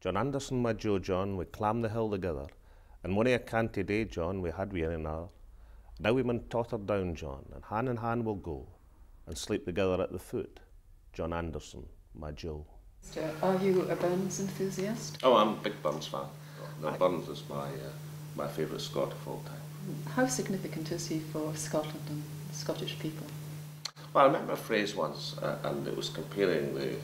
John Anderson, my Joe John, we climb the hill together, and mony a canty day, John, we had we in another. Now we mun totter down, John, and in hand we'll go, and sleep together at the foot. John Anderson, my Joe. Are you a Burns enthusiast? Oh, I'm a big Burns fan. No, Burns is my favourite Scot of all time. How significant is he for Scotland and Scottish people? Well, I remember a phrase once, and it was comparing the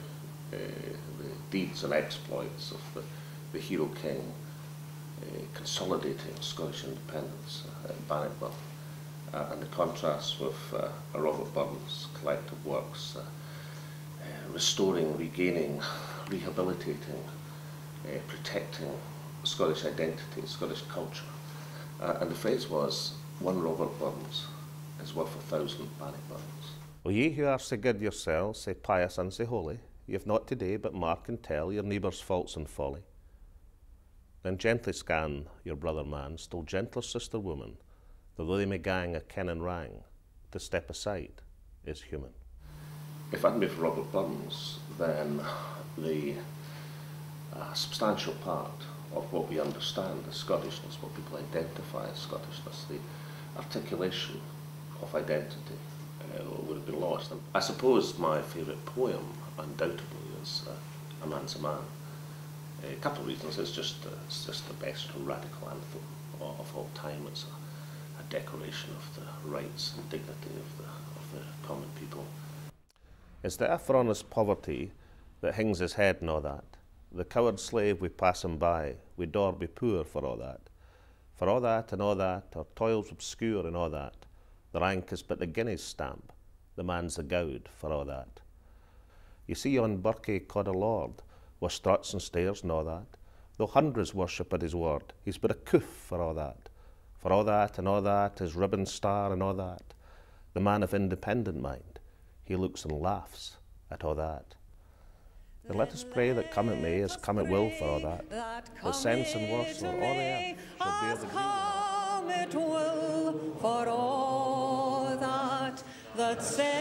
deeds and exploits of the hero king consolidating Scottish independence in Bannockburn, and the contrast with Robert Burns' collective works, restoring, regaining, rehabilitating, protecting Scottish identity, Scottish culture. And the phrase was, one Robert Burns is worth 1,000 Bannockburns. O ye who are sae good yourselves, sae pious and sae holy, ye have not today but mark and tell your neighbour's faults and folly. Then gently scan your brother man, still gentler sister woman, though they may gang a ken and rang, to step aside is human. If it hadn't been for Robert Burns, then the substantial part of what we understand as Scottishness, what people identify as Scottishness, the articulation of identity would have been lost. And I suppose my favourite poem, undoubtedly, is A Man's a Man. A couple of reasons. It's just the best radical anthem of all time. It's a declaration of the rights and dignity of the common people. It's the for honest poverty that hangs his head and all that. The coward slave we pass him by, we dore be poor for all that. For all that and all that, our toils obscure and all that, the rank is but the guinea's stamp, the man's the gowd for all that. You see yon Burkie called a lord, with struts and stairs and all that, though hundreds worship at his word, he's but a coof for all that. For all that and all that, his ribbon star and all that, the man of independent mind, he looks and laughs at all that. Then let us pray that come it may as come it will for all that, the sense and worth or all the earth shall bear the green. Come it will for all that sense